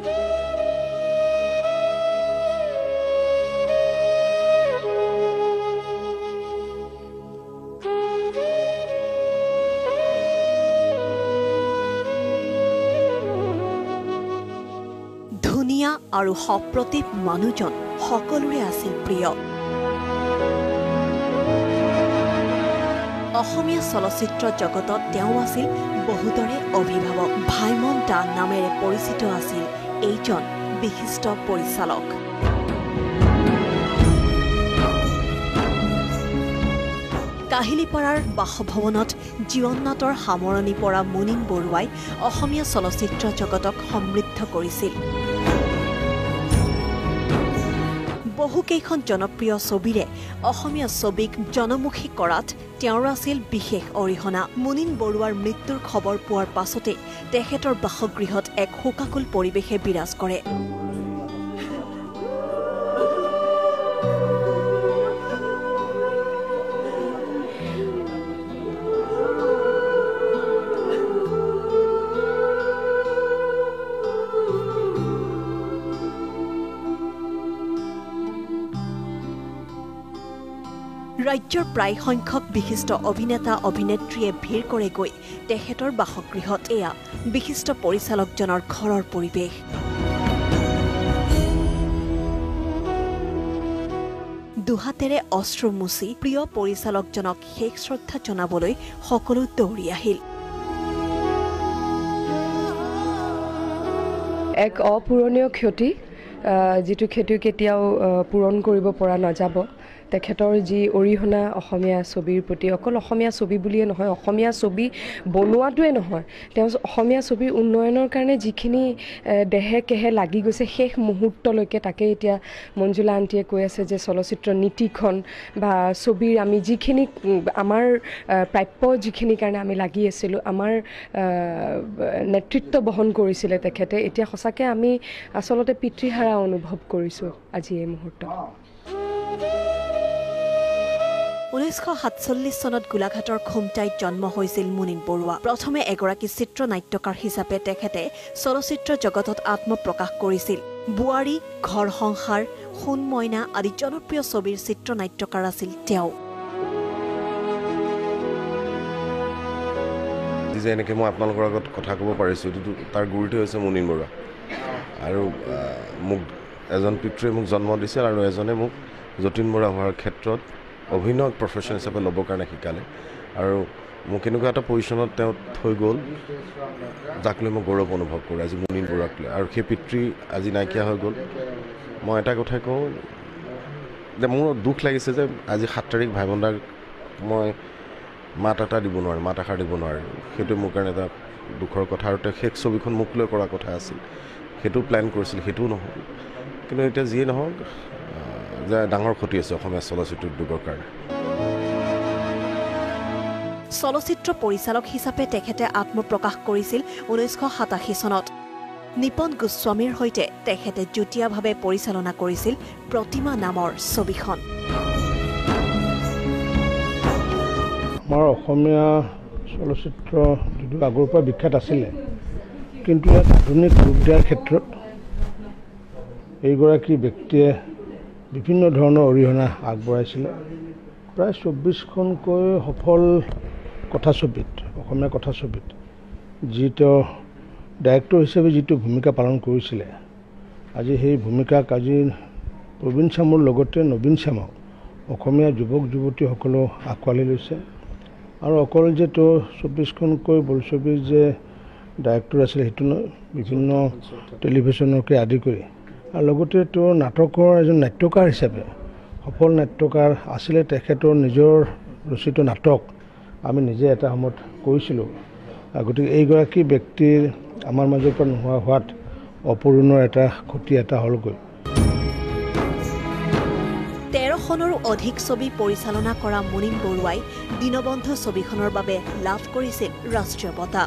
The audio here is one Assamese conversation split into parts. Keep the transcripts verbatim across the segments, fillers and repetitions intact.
ধুনীয়া আৰু সপ্ৰতিভ মানুহজন সকলোৰে আছিল প্ৰিয়। অসমীয়া চলচ্চিত্ৰ জগতত তেওঁ আছিল বহুতৰে অভিভাৱক। ভাইমন দা নামেৰে পৰিচিত আছিল এইজন বিশিষ্ট পৰিচালক। কাহিলীপাৰাৰ বাসভৱনত জীৱননাটৰ সামৰণি পৰা মুনিন বৰুৱাই অসমীয়া চলচ্চিত্ৰ জগতক সমৃদ্ধ কৰিছিল। বহুকেইখন জনপ্ৰিয় ছবিৰে অসমীয়া ছবিক জনমুখী কৰাত তেওঁৰ আছিল বিশেষ অৰিহণা। মুনিন বৰুৱাৰ মৃত্যুৰ খবৰ পোৱাৰ পাছতে তেখেতৰ বাসগৃহত এক শোকাকুল পৰিৱেশে বিৰাজ কৰে। ৰাজ্যৰ প্ৰায় সংখ্যক বিশিষ্ট অভিনেতা অভিনেত্ৰীয়ে ভিৰ কৰে গৈ তেখেতৰ বাসগৃহত। এয়া বিশিষ্ট পৰিচালকজনৰ ঘৰৰ পৰিৱেশ। দুহাতেৰে অশ্ৰু মুচি প্ৰিয় পৰিচালকজনক শেষ শ্ৰদ্ধা জনাবলৈ সকলো দৌৰি আহিল। এক অপূৰণীয় ক্ষতি, যিটো ক্ষতি কেতিয়াও পূৰণ কৰিব পৰা নাযাব। তেখেতৰ যি অৰিহণা অসমীয়া ছবিৰ প্ৰতি, অকল অসমীয়া ছবি বুলিয়ে নহয়, অসমীয়া ছবি বনোৱাটোৱে নহয়, তেওঁ অসমীয়া ছবিৰ উন্নয়নৰ কাৰণে যিখিনি দেহে কেহে লাগি গৈছে শেষ মুহূৰ্তলৈকে, তাকে এতিয়া মঞ্জুলা আণ্টিয়ে কৈ আছে যে চলচ্চিত্ৰ নীতিখন বা ছবিৰ আমি যিখিনি আমাৰ প্ৰাপ্য যিখিনি কাৰণে আমি লাগি আছিলোঁ, আমাৰ নেতৃত্ব বহন কৰিছিলে তেখেতে। এতিয়া সঁচাকৈ আমি আচলতে পিতৃহাৰা অনুভৱ কৰিছোঁ আজি এই মুহূৰ্তত। ঊনৈছশ সাতচল্লিছ চনত গোলাঘাটৰ খুমটাইত জন্ম হৈছিল মুনিন বৰুৱা। প্ৰথমে এগৰাকী চিত্ৰনাট্যকাৰ হিচাপে তেখেতে চলচ্চিত্ৰ জগতত আত্মপ্ৰকাশ কৰিছিল। বোৱাৰী, ঘৰ সংসাৰ, সোণ মইনা আদি জনপ্ৰিয় ছবিৰ চিত্ৰনাট্যকাৰ আছিল তেওঁ। যে এনেকৈ মই আপোনালোকৰ আগত কথা ক'ব পাৰিছোঁ, এইটো তাৰ গুৰিটো হৈছে মুনিন বৰুৱা। আৰু মোক এজন পিতৃয়ে মোক জন্ম দিছিল আৰু এজনে মোক যতীন বৰা হোৱাৰ ক্ষেত্ৰত অভিনয় প্ৰফেশ্যন হিচাপে ল'বৰ কাৰণে শিকালে। আৰু মোক এনেকুৱা এটা পজিশ্যনত তেওঁ থৈ গ'ল যাক লৈ মই গৌৰৱ অনুভৱ কৰোঁ আজি মুনিন বৰুৱাক লৈ। আৰু সেই পিতৃ আজি নাইকিয়া হৈ গ'ল। মই এটা কথাই কওঁ যে মোৰ দুখ লাগিছে যে আজি সাত তাৰিখ ভাইমন দাক মই মাত এটা দিব নোৱাৰোঁ, মাত এষাৰ দিব নোৱাৰোঁ। সেইটো মোৰ কাৰণে এটা দুখৰ কথা। আৰু তেওঁ শেষ ছবিখন মোক লৈ কৰা কথা আছিল, সেইটো প্লেন কৰিছিল, সেইটোও নহ'ল। কিন্তু এতিয়া যিয়ে নহওক যে ডাঙৰ ক্ষতি আছে অসমীয়া চলচ্চিত্ৰ উদ্যোগৰ কাৰণে। চলচ্চিত্ৰ পৰিচালক হিচাপে তেখেতে আত্মপ্ৰকাশ কৰিছিল ঊনৈছশ সাতাশী চনত। নিপন গোস্বামীৰ সৈতে তেখেতে যুটীয়াভাৱে পৰিচালনা কৰিছিল প্ৰতিমা নামৰ ছবিখন। আমাৰ অসমীয়া চলচ্চিত্ৰ যিটো আগৰ পৰা বিখ্যাত আছিলে, কিন্তু ইয়াত আধুনিক ৰূপ দিয়াৰ ক্ষেত্ৰত এইগৰাকী ব্যক্তিয়ে বিভিন্ন ধৰণৰ অৰিহণা আগবঢ়াইছিলে। প্ৰায় চৌব্বিছখনকৈ সফল কথাছবিত, অসমীয়া কথাছবিত যি তেওঁ ডাইৰেক্টৰ হিচাপে যিটো ভূমিকা পালন কৰিছিলে, আজি সেই ভূমিকাক আজি প্ৰবীণ চামৰ লগতে নবীন চামক অসমীয়া যুৱক যুৱতীসকলেও আঁকোৱালি লৈছে। আৰু অকল যে তেওঁ চৌব্বিছখনকৈ বোলছবিৰ যে ডাইৰেক্টৰ আছিলে সেইটো নহয়, বিভিন্ন টেলিভিশ্যনকে আদি কৰি, আৰু লগতে তেওঁ নাটকৰ এজন নাট্যকাৰ হিচাপে সফল নাট্যকাৰ আছিলে। তেখেতৰ নিজৰ ৰচিত নাটক আমি নিজে এটা সময়ত কৰিছিলোঁ। গতিকে এইগৰাকী ব্যক্তিৰ আমাৰ মাজৰ পৰা নোহোৱা হোৱাত অপূৰণৰ এটা ক্ষতি এটা হ'লগৈ। তেৰখনৰো অধিক ছবি পৰিচালনা কৰা মুনিন বৰুৱাই দীনবন্ধু ছবিখনৰ বাবে লাভ কৰিছিল ৰাষ্ট্ৰীয় বঁটা।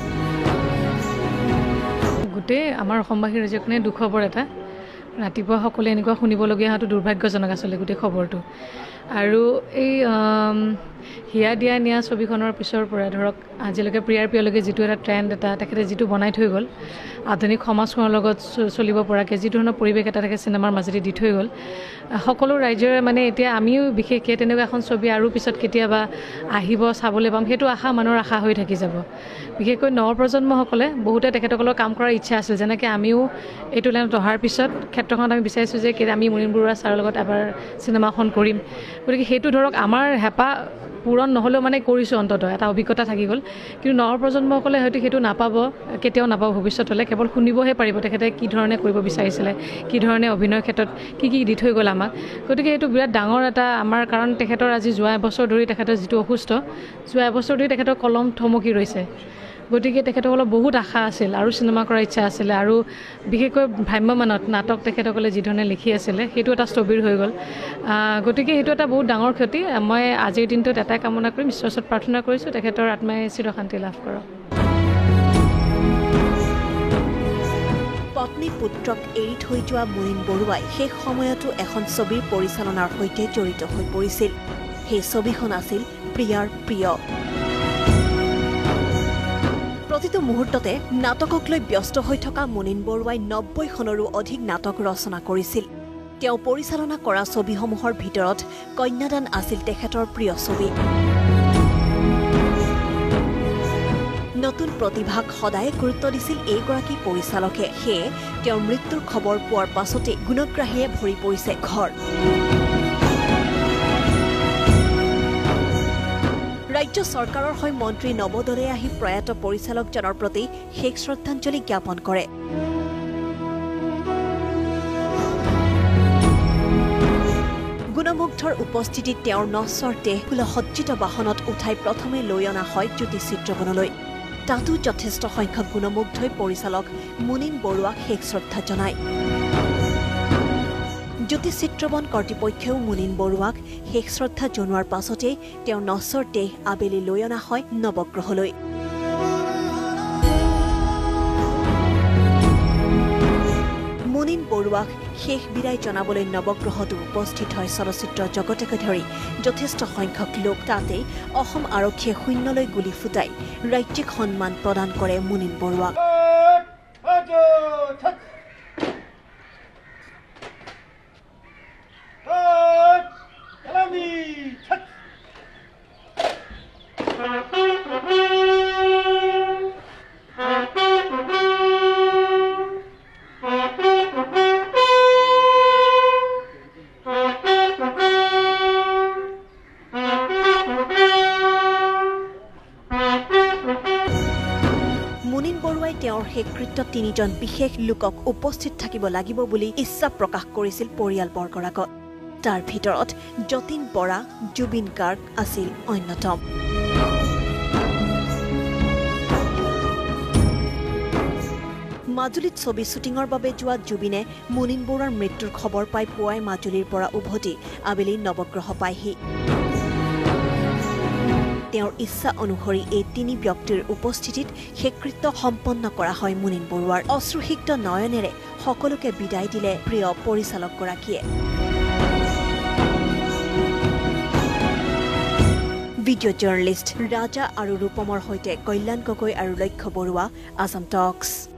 গোটেই আমাৰ অসমবাসী ৰাজ্যৰ কাৰণে দুখবৰ এটা। ৰাতিপুৱা সকলোৱে এনেকুৱা শুনিবলগীয়া হোৱাটো দুৰ্ভাগ্যজনক আচলতে গোটেই খবৰটো। আৰু এই হিয়া দিয়া নিয়া ছবিখনৰ পিছৰ পৰা ধৰক আজিলৈকে প্ৰিয়াৰ প্ৰিয়লৈকে যিটো এটা ট্ৰেণ্ড এটা তেখেতে যিটো বনাই থৈ গ'ল আধুনিক সমাজখনৰ লগত চলিব পৰাকৈ যি ধৰণৰ পৰিৱেশ এটা থাকে চিনেমাৰ মাজেদি দি থৈ গ'ল সকলো ৰাইজৰে মানে এতিয়া আমিও বিশেষকৈ তেনেকুৱা এখন ছবি আৰু পিছত কেতিয়াবা আহিব চাবলৈ পাম সেইটো আশা মানুহৰ আশা হৈ থাকি যাব বিশেষকৈ নৱপ্ৰজন্মসকলে বহুতে তেখেতসকলৰ কাম কৰাৰ ইচ্ছা আছিল যেনেকৈ আমিও এইটো লাইনত অহাৰ পিছত ক্ষেত্ৰখনত আমি বিচাৰিছোঁ যে আমি মুনিন বৰুৱা ছাৰৰ লগত এবাৰ চিনেমাখন কৰিম গতিকে সেইটো ধৰক আমাৰ হেঁপাহ পূৰণ নহ'লেও মানে কৰিছোঁ অন্ততঃ এটা অভিজ্ঞতা থাকি গ'ল কিন্তু নৱপ্ৰজন্মসকলে হয়তো সেইটো নাপাব কেতিয়াও নাপাব ভৱিষ্যতলৈ কেৱল শুনিবহে পাৰিব তেখেতে কি ধৰণে কৰিব বিচাৰিছিলে কি ধৰণে অভিনয়ৰ ক্ষেত্ৰত কি কি দি থৈ গ'ল আমাক গতিকে এইটো বিৰাট ডাঙৰ এটা আমাৰ কাৰণ তেখেতৰ আজি যোৱা এবছৰ ধৰি তেখেতৰ যিটো অসুস্থ যোৱা এবছৰ ধৰি তেখেতৰ কলম থমকি ৰৈছে গতিকে তেখেতসকলৰ বহুত আশা আছিল আৰু চিনেমা কৰাৰ ইচ্ছা আছিলে আৰু বিশেষকৈ ভ্ৰাম্যমানত নাটক তেখেতসকলে যিধৰণে লিখি আছিলে সেইটো এটা স্থবিৰ হৈ গ'ল গতিকে সেইটো এটা বহুত ডাঙৰ ক্ষতি মই আজিৰ দিনটোত এটাই কামনা কৰিম ঈশ্বৰৰ ওচৰত প্ৰাৰ্থনা কৰিছোঁ তেখেতৰ আত্মাই চিৰশান্তি লাভ কৰক পত্নী পুত্ৰক এৰি থৈ যোৱা মুনিন বৰুৱাই শেষ সময়তো এখন ছবিৰ পৰিচালনাৰ সৈতে জড়িত হৈ পৰিছিল সেই ছবিখন আছিল প্ৰিয়াৰ প্ৰিয় প্ৰতিটো মুহূৰ্ততে নাটকক লৈ ব্যস্ত হৈ থকা মুনিন বৰুৱাই নব্বৈখনৰো অধিক নাটক ৰচনা কৰিছিল তেওঁ পৰিচালনা কৰা ছবিসমূহৰ ভিতৰত কন্যাদান আছিল তেখেতৰ প্ৰিয় ছবি নতুন প্ৰতিভাক সদায় গুৰুত্ব দিছিল এইগৰাকী পৰিচালকে সেয়ে তেওঁৰ মৃত্যুৰ খবৰ পোৱাৰ পাছতে গুণগ্ৰাহীয়ে ভৰি পৰিছে ঘৰ ৰাজ্য চৰকাৰৰ হৈ মন্ত্ৰী নৱদলে আহি প্ৰয়াত পৰিচালকজনৰ প্ৰতি শেষ শ্ৰদ্ধাঞ্জলি জ্ঞাপন কৰে গুণমুগ্ধৰ উপস্থিতিত তেওঁৰ নশ্বৰ দেহ ফুলসজ্জিত বাহনত উঠাই প্ৰথমে লৈ অনা হয় জ্যোতি চিত্ৰবনলৈ তাতো যথেষ্ট সংখ্যক গুণমুগ্ধই পৰিচালক মুনিন বৰুৱাক শেষ শ্ৰদ্ধা জনায় জ্যোতি চিত্ৰবন কৰ্তৃপক্ষেও মুনিন বৰুৱাক শেষ শ্ৰদ্ধা জনোৱাৰ পাছতে তেওঁৰ নশ্বৰ দেহ আবেলি লৈ অনা হয় নৱগ্ৰহলৈ মুনিন বৰুৱাক শেষ বিদায় জনাবলৈ নৱগ্ৰহতো উপস্থিত হয় চলচ্চিত্ৰ জগতকে ধৰি যথেষ্ট সংখ্যক লোক তাতে অসম আৰক্ষীয়ে শূন্যলৈ গুলী ফুটাই ৰাজ্যিক সন্মান প্ৰদান কৰে মুনিন বৰুৱাক মুনিন বৰুৱাই তেওঁৰ শেষকৃত্যত তিনিজন বিশেষ লোকক উপস্থিত থাকিব লাগিব বুলি ইচ্ছা প্ৰকাশ কৰিছিল পৰিয়ালবৰ্গৰ আগত তাৰ ভিতৰত যতীন বৰা জুবিন গাৰ্গ আছিল অন্যতম মাজুলীত ছবি শ্বুটিঙৰ বাবে যোৱা জুবিনে মুনিন বৰুৱাৰ মৃত্যুৰ খবৰ পাই পুৱাই মাজুলীৰ পৰা উভতি আবেলি নৱগ্ৰহ পায়হি তেওঁৰ ইচ্ছা অনুসৰি এই তিনি ব্যক্তিৰ উপস্থিতিত শেষকৃত্য সম্পন্ন কৰা হয় মুনিন বৰুৱাৰ অশ্ৰুসিক্ত নয়নেৰে সকলোকে বিদায় দিলে প্ৰিয় পৰিচালকগৰাকীয়ে ভিডিঅ' জাৰ্নেলিষ্ট ৰাজা আৰু ৰূপমৰ সৈতে কল্যাণ গগৈ আৰু লক্ষ্য বৰুৱা আছাম টক্স